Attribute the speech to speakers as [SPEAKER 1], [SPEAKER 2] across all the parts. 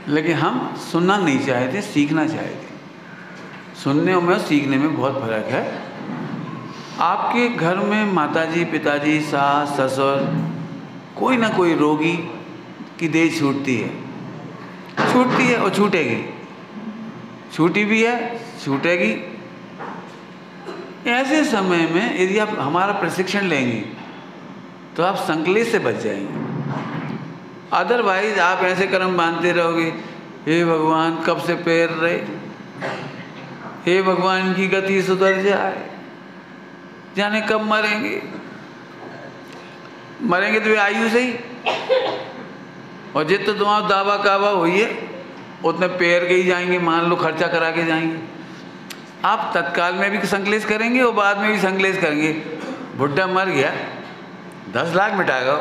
[SPEAKER 1] लेकिन हम सुनना नहीं चाहते, सीखना चाहते। सुनने में और सीखने में बहुत फर्क है। आपके घर में माताजी, पिताजी, सास, ससुर, कोई ना कोई रोगी की देह छूटती है और छूटेगी, छूटी भी है, छूटेगी। ऐसे समय में यदि आप हमारा प्रशिक्षण लेंगे तो आप संकलेश से बच जाएंगे। अदरवाइज आप ऐसे कर्म बांधते रहोगे, हे भगवान कब से पैर रहे, हे भगवान की गति सुधर जाए, जाने कब मरेंगे। मरेंगे तो आयु से ही, और जितना तुम्हारा दावा कावा हुई है उतने पैर के ही जाएंगे, मान लो खर्चा करा के जाएंगे। आप तत्काल में भी संकलेश करेंगे और बाद में भी संकलेश करेंगे। बुढ़ा मर गया, 10 लाख मिटाएगा,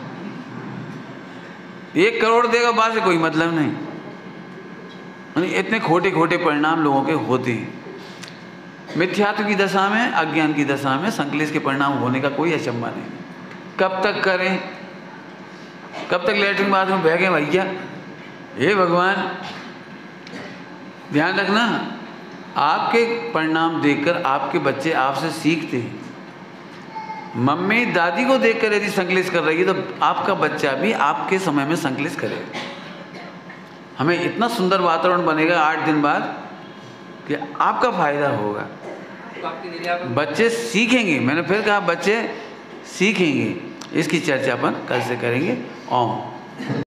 [SPEAKER 1] 1 करोड़ देगा, बाद से कोई मतलब नहीं। इतने खोटे खोटे परिणाम लोगों के होते हैं। मिथ्यात्व की दशा में, अज्ञान की दशा में संकलेश के परिणाम होने का कोई अचंभा नहीं। कब तक करें, कब तक लेटरिन बाथरूम बह भैया। हे भगवान, ध्यान रखना, आपके परिणाम देखकर आपके बच्चे आपसे सीखते हैं। मम्मी दादी को देखकर यदि संकलेश कर रही है तो आपका बच्चा भी आपके समय में संकलेश करेगा। हमें इतना सुंदर वातावरण बनेगा 8 दिन बाद कि आपका फायदा होगा। बच्चे सीखेंगे, मैंने फिर कहा बच्चे सीखेंगे। इसकी चर्चा अपन कल से करेंगे। ओम।